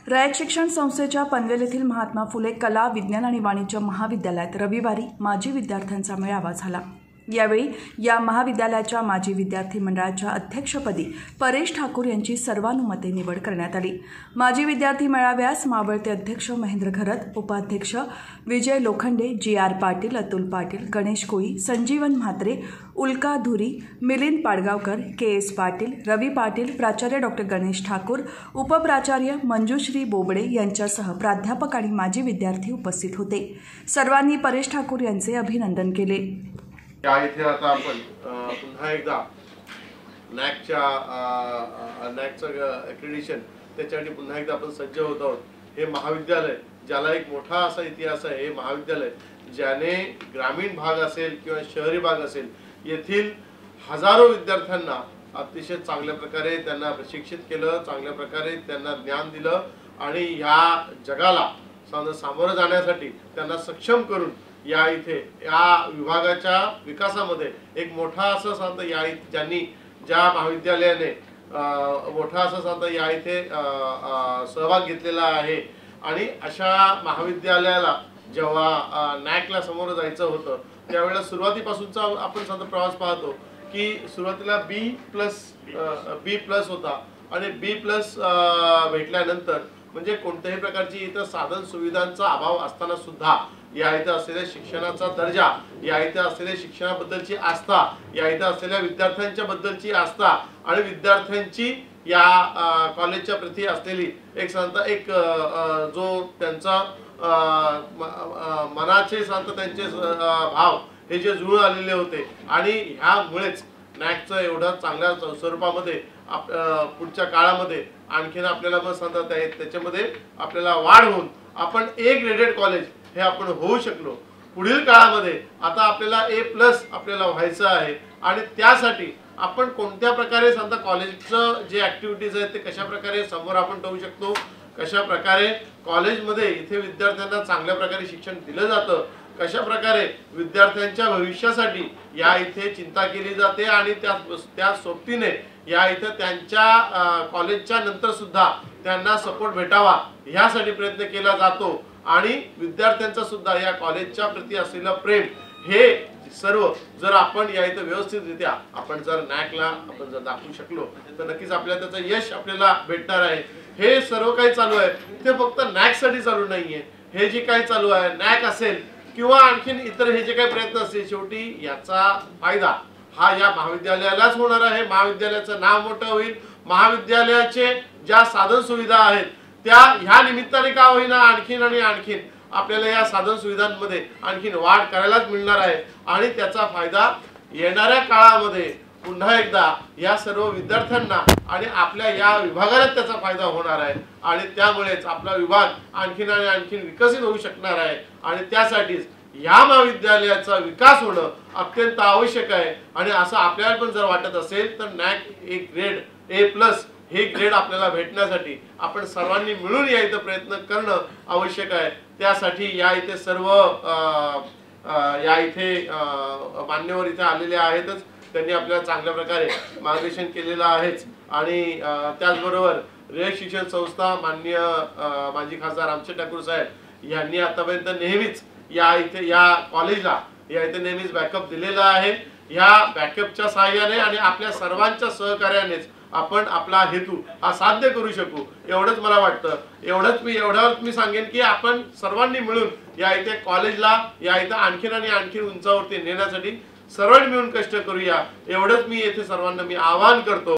रयत शिक्षण संस्थेच्या पनवेल येथील महात्मा फुले कला, विज्ञान आणि वाणिज्य महाविद्यालयात रविवारी माजी विद्यार्थ्यांचा मेळावा झाला। यावेळी या महाविद्यालयाच्या माजी विद्यार्थी मंडळाच्या अध्यक्षपदी परेश ठाकूर यांची सर्वानुमते निवड करण्यात आली। माजी विद्यार्थी मेळाव्यास मावळते अध्यक्ष महेंद्र घरत, उपाध्यक्ष विजय लोखंडे, जी.आर. पाटील, अतुल पाटील, गणेश कोळी, संजीवन म्हात्रे, उल्का धुरी, मिलिंद पाडगावकर, के.एस. पाटील, रवी पाटील, प्राचार्य डॉ. गणेश ठाकूर, उपप्राचार्य मंजुश्री बोबडे यांच्यासह प्राध्यापक आणि माजी विद्यार्थी उपस्थित होते। सर्वांनी परेश ठाकूर यांचे अभिनंदन केले। इथे आता आपण पुन्हा एकदा नॅकचं एक्रेडिशन त्याच्यासाठी पुन्हा एकदा आपण सज्ज होत आहोत। हे महाविद्यालय ज्याला एक मोठा असा इतिहास आहे, हे महाविद्यालय ज्याने ग्रामीण भाग असेल किंवा शहरी भाग असेल येथील हजारो विद्यार्थ्यांना अतिशय चांगल्या प्रकारे त्यांना प्रशिक्षित केलं, चांगल्या प्रकारे त्यांना ज्ञान दिलं आणि ह्या जगाला सामोरं जाण्यासाठी त्यांना सक्षम करून या इथे या विभागाच्या विकासामध्ये एक मोठा असं सांगता ज्यांनी ज्या महाविद्यालयाने मोठा असं सांगता या इथे सहभाग घेतलेला आहे। आणि अशा महाविद्यालयाला जेव्हा नॅकला समोर जायचं होतं त्यावेळेला सुरुवातीपासूनचा आपण सांगता प्रवास पाहतो की सुरुवातीला बी प्लस होता आणि बी प्लस भेटल्यानंतर म्हणजे कोणत्याही प्रकारची इथं साधन सुविधांचा अभाव असताना सुद्धा या इथे असलेल्या शिक्षणाचा दर्जा, या इथे असलेल्या शिक्षणाबद्दलची आस्था, या इथे असलेल्या विद्यार्थ्यांच्या बद्दलची आस्था आणि विद्यार्थ्यांची या कॉलेजच्या प्रती असलेली एक सांगता एक जो त्यांचा मनाचे सांगता त्यांचे भाव हे जे जुळून आलेले होते आणि ह्यामुळेच नॅकचं एवढं चांगल्या स्वरूपामध्ये पुढच्या काळामध्ये आणखीन आपल्याला मग सांगता त्याच्यामध्ये आपल्याला वाढ होऊन आपण ए ग्रेडेड कॉलेज हे आपण होऊ शकलो। पुढील काळामध्ये आता आपल्याला A+ आपल्याला व्हायचं आहे आणि त्यासाठी आपण कोणत्या प्रकारे सांगता कॉलेजचं जे ॲक्टिव्हिटीज आहेत ते कशा प्रकारे समोर आपण ठेवू शकतो, कशा प्रकारे कॉलेजमध्ये इथे विद्यार्थ्यांना चांगल्या प्रकारे शिक्षण दिलं जातं, कशा प्रकारे विद्यार्थ्यांच्या भविष्यासाठी या इथे चिंता केली जाते आणि त्या सोबतीने या इथे त्यांच्या कॉलेजच्या नंतर सुद्धा त्यांना सपोर्ट भेटावा ह्यासाठी प्रयत्न केला जातो आणि विद्यार्थ्यांचा सुद्धा या कॉलेजच्या प्रती असलेलं प्रेम हे सर्व जर आपण या इथे व्यवस्थितरित्या आपण जर नॅकला आपण जर दाखवू शकलो तर नक्कीच आपल्याला त्याचं यश आपल्याला भेटणार आहे। हे सर्व काही चालू आहे ते फक्त नॅकसाठी चालू नाहीये, हे जे काही चालू आहे नॅक असेल किंवा आणखीन इतर हे जे काही प्रयत्न असतील शेवटी याचा फायदा हा या महाविद्यालयालाच होणार आहे। महाविद्यालयाचं नाव मोठं होईल, महाविद्यालयाचे ज्या साधन सुविधा आहेत त्या ह्या निमित्ताने का होईना आणखीन आणि आणखीन आपल्याला या साधन सुविधांमध्ये आणखीन वाढ करायलाच मिळणार आहे आणि त्याचा फायदा येणाऱ्या काळामध्ये पुन्हा एकदा या सर्व विद्यार्थ्यांना आणि आपल्या या विभागाला त्याचा फायदा होणार आहे आणि त्यामुळेच आपला विभाग आणखीन आणि आणखीन विकसित होऊ शकणार आहे आणि त्यासाठीच या महाविद्यालयाचा विकास होणं अत्यंत आवश्यक आहे। आणि असं आपल्याला पण जर वाटत असेल तर नॅक एक ग्रेड A+ हे ग्रेड आपल्याला भेटण्यासाठी आपण सर्वांनी मिळून या इथे प्रयत्न करणं आवश्यक आहे। त्यासाठी या इथे सर्व या इथे मान्यवर इथे आलेले आहेतच, त्यांनी आपल्याला चांगल्या प्रकारे मार्गदर्शन केलेलं आहेच आणि त्याचबरोबर रयत शिक्षण संस्था माननीय माजी खासदार रामशेठ ठाकूर साहेब यांनी आतापर्यंत नेहमीच या इथे या कॉलेजला या इथे नेहमीच बॅकअप दिलेला आहे। ह्या बॅकअपच्या सहाय्याने आणि आपल्या सर्वांच्या सहकार्यानेच आपण आपला हेतू हा साध्य करू शकू एवढंच मला वाटतं। एवढंच मी सांगेन की आपण सर्वांनी मिळून या इथे कॉलेजला या इथे आणखीन आणि आणखीन उंचावरती नेण्यासाठी सर्वांनी मिळून कष्ट करूया एवढंच मी येथे सर्वांना मी आवाहन करतो।